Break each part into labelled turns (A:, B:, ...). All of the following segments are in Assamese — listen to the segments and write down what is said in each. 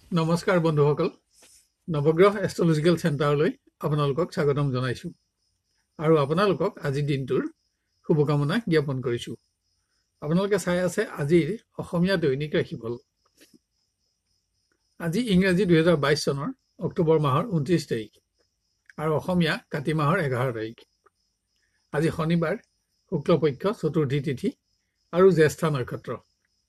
A: নমস্কাৰ বন্ধুসকল নৱগ্ৰহ এষ্ট্ৰলজিকেল চেণ্টাৰলৈ আপোনালোকক স্বাগতম জনাইছো আৰু আপোনালোকক আজি দিনটোৰ শুভকামনা জ্ঞাপন কৰিছো আপোনালোকে চাই আছে আজিৰ অসমীয়া দৈনিক ৰাশিফল আজি ইংৰাজী 2022 চনৰ অক্টোবৰ মাহৰ 29 তাৰিখ আৰু অসমীয়া কাতি মাহৰ 11 তাৰিখ আজি শনিবাৰ শুক্লপক্ষ চতুৰ্থী তিথি আৰু জ্যেষ্ঠা নক্ষত্ৰ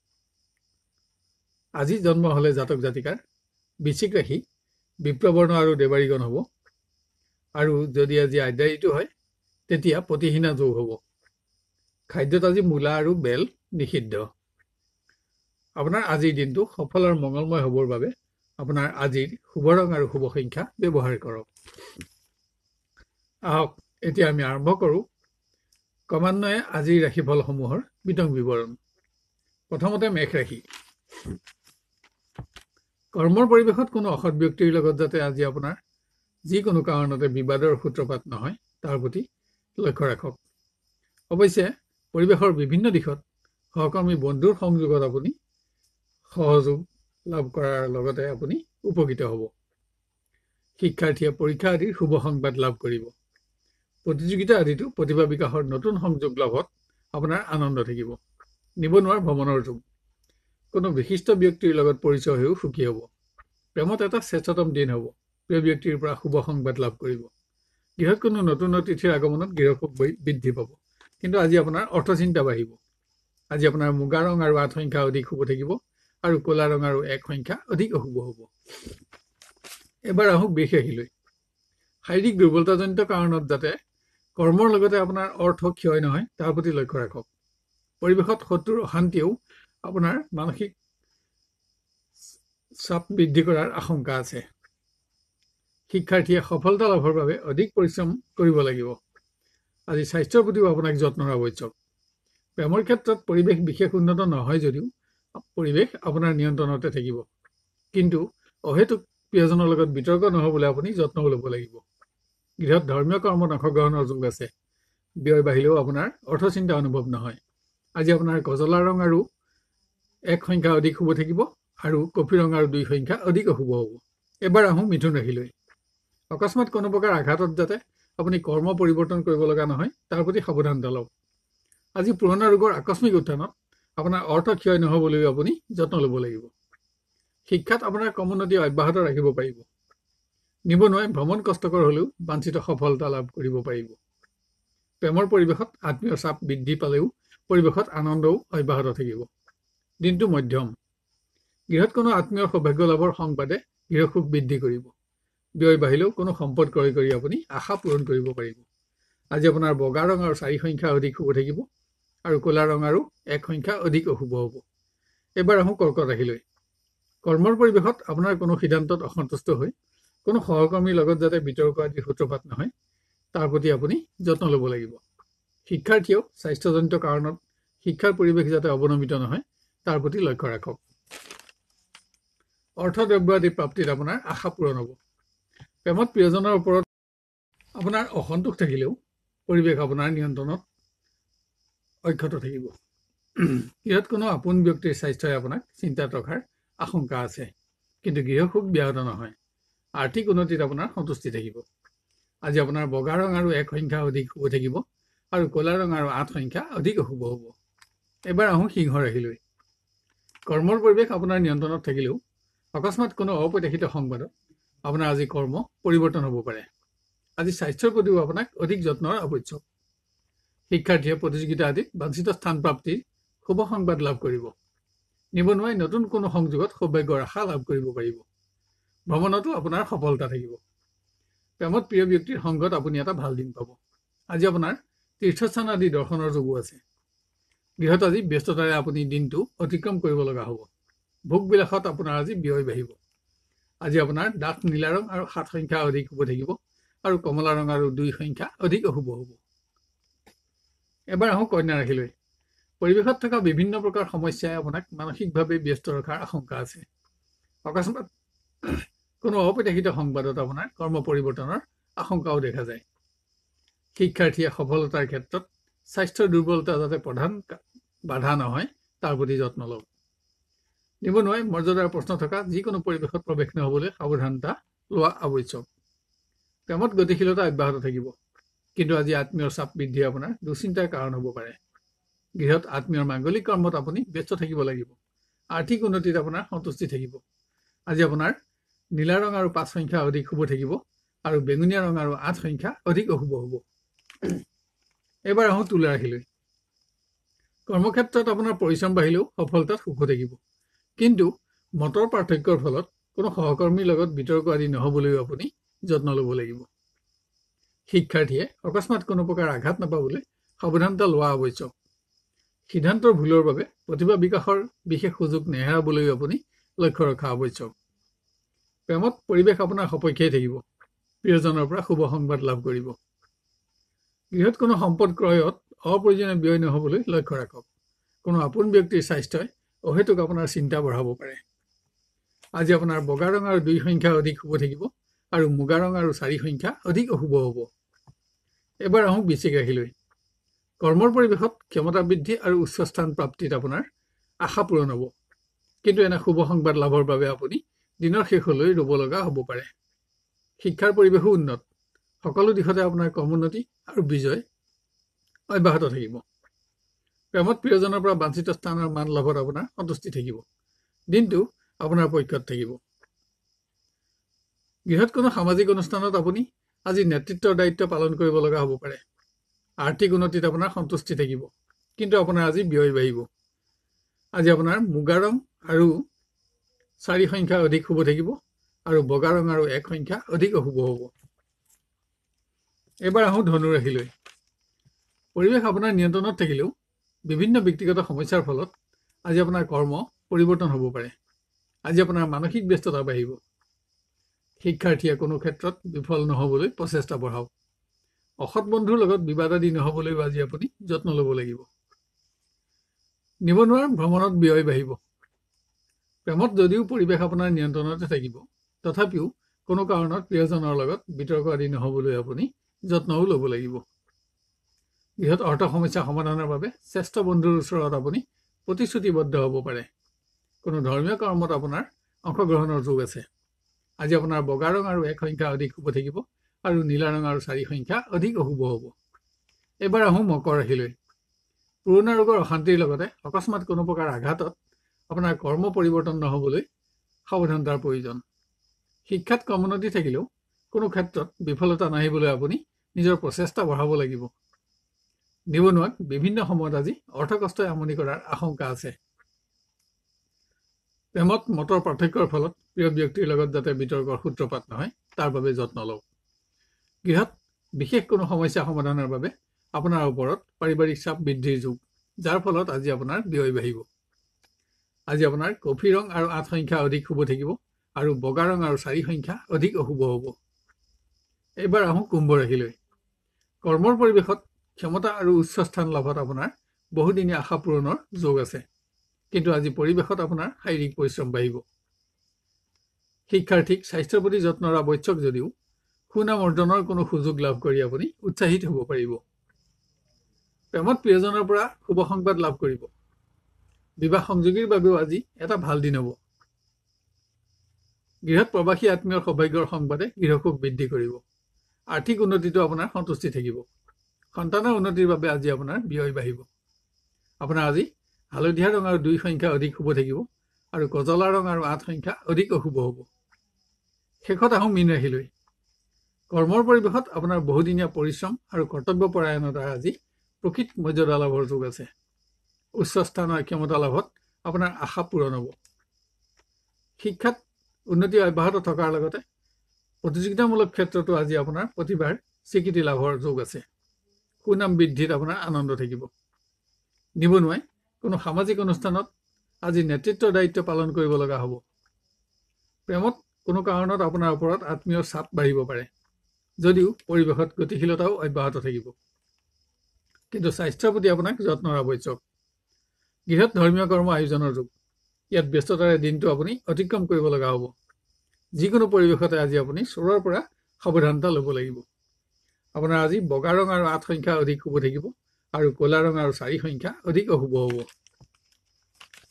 A: আজি জন্ম হলে জাতক জাতিকাৰ বৃশ্চিক ৰাশি বিপ্ৰবৰ্ণ আৰু দেৱাৰীগণ হ'ব আৰু যদি আজি আদ্যায়িটো হয় তেতিয়া প্ৰতিহীনা যোগ হ'ব খাদ্যত আজি মূলা আৰু বেল নিষিদ্ধ আপোনাৰ আজিৰ দিনটো সফল আৰু মংগলময় হ'বৰ বাবে আপোনাৰ আজিৰ শুভ ৰং আৰু শুভ সংখ্যা ব্যৱহাৰ কৰক আহক এতিয়া আমি আৰম্ভ কৰোঁ ক্ৰমান্বয়ে আজিৰ ৰাশিফলসমূহৰ বিতং বিৱৰণ প্ৰথমতে মেষ ৰাশি কৰ্মৰ পৰিৱেশত কোনো অসৎ ব্যক্তিৰ লগত যাতে আজি আপোনাৰ যিকোনো কাৰণতে বিবাদৰ সূত্ৰপাত নহয় তাৰ প্ৰতি লক্ষ্য ৰাখক অৱশ্যে পৰিৱেশৰ বিভিন্ন দিশত সহকৰ্মী বন্ধুৰ সংযোগত আপুনি সহযোগ লাভ কৰাৰ লগতে আপুনি উপকৃত হ'ব শিক্ষাৰ্থীয়ে পৰীক্ষা আদিৰ শুভ সংবাদ লাভ কৰিব প্ৰতিযোগিতা আদিতো প্ৰতিভা বিকাশৰ নতুন সংযোগ লাভত আপোনাৰ আনন্দ থাকিব নিবনুৱাৰ ভ্ৰমণৰ যোগ কোনো বিশিষ্ট ব্যক্তিৰ লগত পৰিচয় হৈও সুখী হ'ব প্ৰেমত এটা শ্ৰেষ্ঠতম দিন হ'ব প্ৰিয় ব্যক্তিৰ পৰা শুভ সংবাদ লাভ কৰিব গৃহত কোনো নতুন অতিথিৰ আগমনত গৃহসুখ বৃদ্ধি পাব কিন্তু আজি আপোনাৰ অৰ্থচিন্তা বাঢ়িব আজি আপোনাৰ মুগা ৰং আৰু 8 সংখ্যা অধিক শুভ থাকিব আৰু ক'লা ৰং আৰু 1 সংখ্যা অধিক অশুভ হ'ব এবাৰ আহক বৃষ ৰাশিলৈ শাৰীৰিক দুৰ্বলতাজনিত কাৰণত যাতে কৰ্মৰ লগতে আপোনাৰ অৰ্থ ক্ষয় নহয় তাৰ প্ৰতি লক্ষ্য ৰাখক পৰিৱেশত শত্ৰুৰ অশান্তিও আপোনাৰ মানসিক চাপ বৃদ্ধি কৰাৰ আশংকা আছে শিক্ষাৰ্থীয়ে সফলতা লাভৰ বাবে অধিক পৰিশ্ৰম কৰিব লাগিব আজি স্বাস্থ্যৰ প্ৰতিও আপোনাক যত্নৰ আৱশ্যক প্ৰেমৰ ক্ষেত্ৰত পৰিৱেশ বিশেষ উন্নত নহয় যদিও পৰিৱেশ আপোনাৰ নিয়ন্ত্ৰণতে থাকিব কিন্তু অহেতুক প্ৰিয়জনৰ লগত বিতৰ্ক নহবলৈ আপুনি যত্ন ল'ব লাগিব গৃহত ধৰ্মীয় কৰ্মত অংশগ্ৰহণৰ যোগ আছে ব্যয় বাঢ়িলেও আপোনাৰ অৰ্থচিন্তা অনুভৱ নহয় আজি আপোনাৰ কজলা ৰং আৰু 1 সংখ্যা অধিক শুভ থাকিব আৰু কফি ৰং আৰু 2 সংখ্যা অধিক অশুভ হ'ব এবাৰ আহোঁ মিথুন ৰাশিলৈ অকস্মাত কোনো প্ৰকাৰ আঘাতত যাতে আপুনি কৰ্ম পৰিৱৰ্তন কৰিব লগা নহয় তাৰ প্ৰতি সাৱধানতা লওক আজি পুৰণা ৰোগৰ আকস্মিক উত্থানত আপোনাৰ অৰ্থ ক্ষয় নহ'বলৈ আপুনি যত্ন ল'ব লাগিব শিক্ষাত আপোনাৰ ক্ৰমোন্নতি অব্যাহত ৰাখিব পাৰিব নিবনুৱাই ভ্ৰমণ কষ্টকৰ হ'লেও বাঞ্ছিত সফলতা লাভ কৰিব পাৰিব প্ৰেমৰ পৰিৱেশত আত্মীয় চাপ বৃদ্ধি পালেও পৰিৱেশত আনন্দও অব্যাহত থাকিব দিনটো মধ্যম গৃহত কোনো আত্মীয়ৰ সৌভাগ্য লাভৰ সংবাদে গৃহসুখ বৃদ্ধি কৰিব ব্যয় বাঢ়িলেও কোনো সম্পদ ক্ৰয় কৰি আপুনি আশা পূৰণ কৰিব পাৰিব আজি আপোনাৰ বগা ৰং আৰু 4 সংখ্যা অধিক শুভ থাকিব আৰু ক'লা ৰং আৰু 1 সংখ্যা অধিক অশুভ হ'ব এবাৰ আহোঁ কৰ্কট ৰাশিলৈ কৰ্মৰ পৰিৱেশত আপোনাৰ কোনো সিদ্ধান্তত অসন্তুষ্ট হৈ কোনো সহকৰ্মীৰ লগত যাতে বিতৰ্ক আদিৰ সূত্ৰপাত নহয় তাৰ প্ৰতি আপুনি যত্ন ল'ব লাগিব শিক্ষাৰ্থীয়েও স্বাস্থ্যজনিত কাৰণত শিক্ষাৰ পৰিৱেশ যাতে অৱনমিত নহয় তাৰ প্ৰতি লক্ষ্য ৰাখক অৰ্থদ্ৰব্য আদি প্ৰাপ্তিত আপোনাৰ আশা পূৰণ হ'ব প্ৰেমত প্ৰিয়জনৰ ওপৰত আপোনাৰ অসন্তোষ থাকিলেও পৰিৱেশ আপোনাৰ নিয়ন্ত্ৰণত অক্ষত থাকিব ইয়াত কোনো আপোন ব্যক্তিৰ স্বাস্থ্যই আপোনাক চিন্তাত ৰখাৰ আশংকা আছে কিন্তু গৃহসুখ ব্যাহত নহয় আৰ্থিক উন্নতিত আপোনাৰ সন্তুষ্টি থাকিব আজি আপোনাৰ বগা ৰং আৰু 1 সংখ্যা অধিক শুভ থাকিব আৰু ক'লা ৰং আৰু 8 সংখ্যা অধিক অশুভ হ'ব এবাৰ আহোঁ সিংহ ৰাশিলৈ কৰ্মৰ পৰিৱেশ আপোনাৰ নিয়ন্ত্ৰণত থাকিলেও অকস্মাত কোনো অপ্ৰত্যাশিত সংবাদত আপোনাৰ আজি কৰ্ম পৰিৱৰ্তন হ'ব পাৰে আজি স্বাস্থ্যৰ প্ৰতিও আপোনাক অধিক যত্নৰ আৱশ্যক শিক্ষাৰ্থীয়ে প্ৰতিযোগিতা আদিত বাঞ্ছিত স্থান প্ৰাপ্তিৰ শুভ সংবাদ লাভ কৰিব নিবনুৱাই নতুন কোনো সংযোগত সৌভাগ্যৰ আশা লাভ কৰিব পাৰিব ভ্ৰমণতো আপোনাৰ সফলতা থাকিব প্ৰেমত প্ৰিয় ব্যক্তিৰ সংগত আপুনি এটা ভাল দিন পাব আজি আপোনাৰ তীৰ্থস্থান আদি দৰ্শনৰ যোগো আছে গৃহত আজি ব্যস্ততাৰে আপুনি দিনটো অতিক্ৰম কৰিব লগা হ'ব ভোগ বিলাসত আপোনাৰ আজি ব্যয় বাঢ়িব আজি আপোনাৰ ডাঠ নীলা ৰং আৰু 7 সংখ্যা অধিক শুভ থাকিব আৰু কমলা ৰং আৰু 2 সংখ্যা অধিক অশুভ হ'ব এবাৰ আহোঁ কন্যা ৰাশিলৈ পৰিৱেশত থকা বিভিন্ন প্ৰকাৰ সমস্যাই আপোনাক মানসিকভাৱে ব্যস্ত ৰখাৰ আশংকা আছে অকস্মাত কোনো অপ্ৰত্যাশিত সংবাদত আপোনাৰ কৰ্ম পৰিৱৰ্তনৰ আশংকাও দেখা যায় শিক্ষাৰ্থীয়ে সফলতাৰ ক্ষেত্ৰত স্বাস্থ্যৰ দুৰ্বলতা যাতে প্ৰধান বাধা নহয় তাৰ প্ৰতি যত্ন লওক নিবনুৱাই মৰ্যাদাৰ প্ৰশ্ন থকা যিকোনো পৰিৱেশত প্ৰৱেশ নহবলৈ সাৱধানতা লোৱা আৱশ্যক। প্ৰেমত গতিশীলতা অব্যাহত থাকিব, কিন্তু আজি আত্মীয়ৰ চাপ বৃদ্ধি আপোনাৰ দুশ্চিন্তাৰ কাৰণ হ'ব পাৰে। গৃহত আত্মীয়ৰ মাংগলিক কৰ্মত আপুনি ব্যস্ত থাকিব লাগিব। আৰ্থিক উন্নতিত আপোনাৰ সন্তুষ্টি থাকিব। আজি আপোনাৰ নীলা ৰং আৰু 5 সংখ্যা অধিক শুভ থাকিব, আৰু বেঙুনীয়া ৰং আৰু 8 সংখ্যা অধিক অশুভ হ'ব। এবাৰ আহোঁ তুলা ৰাশিলৈ। কৰ্মক্ষেত্ৰত আপোনাৰ পৰিশ্ৰম বাঢ়িলেও সফলতাত সুখ থাকিব, কিন্তু মতৰ পাৰ্থক্যৰ ফলত কোনো সহকৰ্মীৰ লগত বিতৰ্ক আদি নহ'বলৈও আপুনি যত্ন ল'ব লাগিব। শিক্ষাৰ্থীয়ে অকস্মাত কোনো প্ৰকাৰ আঘাত নাপাবলৈ সাৱধানতা লোৱা আৱশ্যক। সিদ্ধান্তৰ ভুলৰ বাবে প্ৰতিভা বিকাশৰ বিশেষ সুযোগ নেহেৰাবলৈও আপুনি লক্ষ্য ৰখা আৱশ্যক। প্ৰেমত পৰিৱেশ আপোনাৰ সপক্ষেই থাকিব। প্ৰিয়জনৰ পৰা শুভ সংবাদ লাভ কৰিব। গৃহত কোনো সম্পদ ক্ৰয়ত অপ্ৰয়োজনীয় ব্যয় নহ'বলৈ লক্ষ্য ৰাখক। কোনো আপোন ব্যক্তিৰ স্বাস্থ্যই অহেতুক আপোনাৰ চিন্তা বঢ়াব পাৰে। আজি আপোনাৰ বগা ৰং আৰু 2 সংখ্যা অধিক শুভ থাকিব, আৰু মুগা ৰং আৰু 4 সংখ্যা অধিক অশুভ হ'ব। এবাৰ আহোঁ বৃশ্চিক ৰাশিলৈ। কৰ্মৰ পৰিৱেশত ক্ষমতা বৃদ্ধি আৰু উচ্চ স্থান প্ৰাপ্তিত আপোনাৰ আশা পূৰণ হ'ব, কিন্তু এনে শুভ সংবাদ লাভৰ বাবে আপুনি দিনৰ শেষলৈ ৰ'ব লগা হ'ব পাৰে। শিক্ষাৰ পৰিৱেশো উন্নত। সকলো দিশতে আপোনাৰ কৰ্মোন্নতি আৰু বিজয় অব্যাহত থাকিব। প্ৰেমত প্ৰিয়জনৰ পৰা বাঞ্ছিত স্থান আৰু মান লাভত আপোনাৰ সন্তুষ্টি থাকিব। দিনটো আপোনাৰ পক্ষত থাকিব। গৃহত কোনো সামাজিক অনুষ্ঠানত আপুনি আজি নেতৃত্বৰ দায়িত্ব পালন কৰিব লগা হ'ব পাৰে। আৰ্থিক উন্নতিত আপোনাৰ সন্তুষ্টি থাকিব, কিন্তু আপোনাৰ আজি ব্যয় বাঢ়িব। আজি আপোনাৰ মুগা ৰং আৰু 4 সংখ্যা অধিক শুভ থাকিব, আৰু বগা ৰং আৰু 1 সংখ্যা অধিক অশুভ হ'ব। এবাৰ আহোঁ ধনু ৰাশিলৈ। পৰিৱেশ আপোনাৰ নিয়ন্ত্ৰণত থাকিলেও বিভিন্ন ব্যক্তিগত সমস্যাৰ ফলত আজি আপোনাৰ কৰ্ম পৰিৱৰ্তন হ'ব পাৰে। আজি আপোনাৰ মানসিক ব্যস্ততা বাঢ়িব। শিক্ষাৰ্থীয়ে কোনো ক্ষেত্ৰত বিফল নহ'বলৈ প্ৰচেষ্টা বঢ়াওক। অসৎ বন্ধুৰ লগত বিবাদ আদি নহ'বলৈও আজি আপুনি যত্ন ল'ব লাগিব। নিবনুৱাৰ ভ্ৰমণত ব্যয় বাঢ়িব। প্ৰেমত যদিও পৰিৱেশ আপোনাৰ নিয়ন্ত্ৰণতে থাকিব, তথাপিও কোনো কাৰণত প্ৰিয়জনৰ লগত বিতৰ্ক আদি নহ'বলৈ আপুনি যত্নও ল'ব লাগিব। গৃহত অৰ্থ সমস্যা সমাধানৰ বাবে শ্ৰেষ্ঠ বন্ধুৰ ওচৰত আপুনি প্ৰতিশ্ৰুতিবদ্ধ হ'ব পাৰে। কোনো ধৰ্মীয় কৰ্মত আপোনাৰ অংশগ্ৰহণৰ যোগ আছে। আজি আপোনাৰ বগা ৰং আৰু 1 সংখ্যা অধিক শুভ থাকিব, আৰু নীলা ৰং আৰু 4 সংখ্যা অধিক অশুভ হ'ব। এবাৰ আহোঁ মকৰ ৰাশিলৈ। পুৰণা ৰোগৰ অশান্তিৰ লগতে অকস্মাত কোনো প্ৰকাৰ আঘাতত আপোনাৰ কৰ্ম পৰিৱৰ্তন নহ'বলৈ সাৱধানতাৰ প্ৰয়োজন। শিক্ষাত কৰ্মোন্নতি থাকিলেও কোনো ক্ষেত্ৰত বিফলতা নাহিবলৈ আপুনি নিজৰ প্ৰচেষ্টা বঢ়াব লাগিব। নিবনুৱাক বিভিন্ন সময়ত আজি অৰ্থকষ্টই আমনি কৰাৰ আশংকা আছে। প্ৰেমত মতৰ পাৰ্থক্যৰ ফলত প্ৰিয় ব্যক্তিৰ লগত যাতে বিতৰ্কৰ সূত্ৰপাত নহয় তাৰ বাবে যত্ন লওক। গৃহত বিশেষ কোনো সমস্যা সমাধানৰ বাবে আপোনাৰ ওপৰত পাৰিবাৰিক চাপ বৃদ্ধিৰ যোগ, যাৰ ফলত আজি আপোনাৰ ব্যয় বাঢ়িব। আজি আপোনাৰ কফি ৰং আৰু 8 সংখ্যা অধিক শুভ থাকিব, আৰু বগা ৰং আৰু 4 সংখ্যা অধিক অশুভ হ'ব। এইবাৰ আহোঁ কুম্ভ ৰাশিলৈ। কৰ্মৰ পৰিৱেশত ক্ষমতা আৰু উচ্চ স্থান লাভত আপোনাৰ বহুদিনীয়া আশা পূৰণৰ যোগ আছে, কিন্তু আজি পৰিৱেশত আপোনাৰ শাৰীৰিক পৰিশ্ৰম বাঢ়িব। শিক্ষাৰ্থীক স্বাস্থ্যৰ প্ৰতি যত্নৰ আৱশ্যক যদিও সুনাম অৰ্জনৰ কোনো সুযোগ লাভ কৰি আপুনি উৎসাহিত হ'ব পাৰিব। প্ৰেমত প্ৰিয়জনৰ পৰা শুভ সংবাদ লাভ কৰিব। বিবাহ সংযোগীৰ বাবেও আজি এটা ভাল দিন হ'ব। গৃহত প্ৰবাসী আত্মীয়ৰ সৌভাগ্যৰ সংবাদে গৃহসুখ বৃদ্ধি কৰিব। আৰ্থিক উন্নতিটো আপোনাৰ সন্তুষ্টি থাকিব। সন্তানৰ উন্নতিৰ বাবে আজি আপোনাৰ ব্যয় বাঢ়িব। আপোনাৰ আজি হালধীয়া ৰং আৰু 2 সংখ্যা অধিক শুভ থাকিব, আৰু কজলা ৰং আৰু 8 সংখ্যা অধিক অশুভ হ'ব। শেষত আহোঁ মীন ৰাশিলৈ। কৰ্মৰ পৰিৱেশত আপোনাৰ বহুদিনীয়া পৰিশ্ৰম আৰু কৰ্তব্যপৰায়ণতাৰ আজি প্ৰকৃত মৰ্যাদা লাভৰ যোগ আছে। উচ্চ স্থান আৰু ক্ষমতা লাভত আপোনাৰ আশা পূৰণ হ'ব। শিক্ষাত উন্নতি অব্যাহত থকাৰ লগতে প্ৰতিযোগিতামূলক ক্ষেত্ৰতো আজি আপোনাৰ প্ৰতিভাৰ স্বীকৃতি লাভৰ যোগ আছে। সুনাম বৃদ্ধিত আপোনাৰ আনন্দ থাকিব। নিবনুৱাই কোনো সামাজিক অনুষ্ঠানত আজি নেতৃত্বৰ দায়িত্ব পালন কৰিব লগা হ'ব। প্ৰেমত কোনো কাৰণত আপোনাৰ ওপৰত আত্মীয়ৰ চাপ বাঢ়িব পাৰে, যদিও পৰিৱেশত গতিশীলতাও অব্যাহত থাকিব, কিন্তু স্বাস্থ্যৰ প্ৰতি আপোনাক যত্নৰ আৱশ্যক। গৃহত ধৰ্মীয় কৰ্ম আয়োজনৰ যুগ। ইয়াত ব্যস্ততাৰে দিনটো আপুনি অতিক্ৰম কৰিব লগা হ'ব। যিকোনো পৰিৱেশতে আজি আপুনি চোৰৰ পৰা সাৱধানতা ল'ব লাগিব। আপোনাৰ আজি বগা ৰং আৰু 8 সংখ্যা অধিক শুভ থাকিব, আৰু ক'লা ৰং আৰু 4 সংখ্যা অধিক অশুভ হ'ব।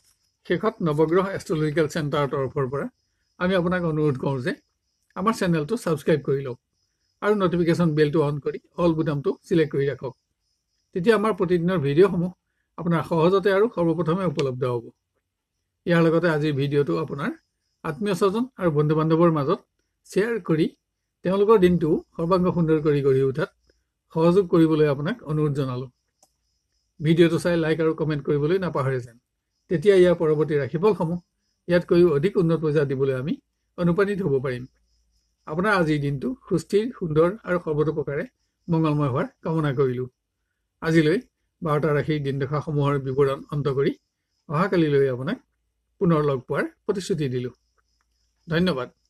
A: শেষত নৱগ্ৰহ এষ্ট্ৰলজিকেল চেণ্টাৰৰ তৰফৰ পৰা আমি আপোনাক অনুৰোধ কৰোঁ যে আমাৰ চেনেলটো ছাবস্ক্ৰাইব কৰি লওক আৰু নটিফিকেশ্যন বেলটো অন কৰি অল বুটামটো চিলেক্ট কৰি ৰাখক। তেতিয়া আমাৰ প্ৰতিদিনৰ ভিডিঅ'সমূহ আপোনাৰ সহজতে আৰু সৰ্বপ্ৰথমে উপলব্ধ হ'ব। ইয়াৰ লগতে আজিৰ ভিডিঅ'টো আপোনাৰ আত্মীয় স্বজন আৰু বন্ধু বান্ধৱৰ মাজত শ্বেয়াৰ কৰি তেওঁলোকৰ দিনটো সৰ্বাংগ সুন্দৰ কৰি গঢ়ি উঠাত সহযোগ কৰিবলৈ আপোনাক অনুৰোধ জনালোঁ। ভিডিঅ'টো চাই লাইক আৰু কমেণ্ট কৰিবলৈ নাপাহৰে যেন। তেতিয়া ইয়াৰ পৰৱৰ্তী ৰাশিফলসমূহ ইয়াতকৈও অধিক উন্নত পৰ্যায়ত দিবলৈ আমি অনুপ্ৰাণিত হ'ব পাৰিম। আপোনাৰ আজিৰ দিনটো সুস্থিৰ, সুন্দৰ আৰু সৰ্বতোপ্ৰকাৰে মংগলময় হোৱাৰ কামনা কৰিলোঁ। আজিলৈ 12টা ৰাশিৰ দিন দেখাসমূহৰ বিৱৰণ অন্ত কৰি অহাকালিলৈ আপোনাক পুনৰ লগ পোৱাৰ প্ৰতিশ্ৰুতি দিলোঁ। ধন্যবাদ।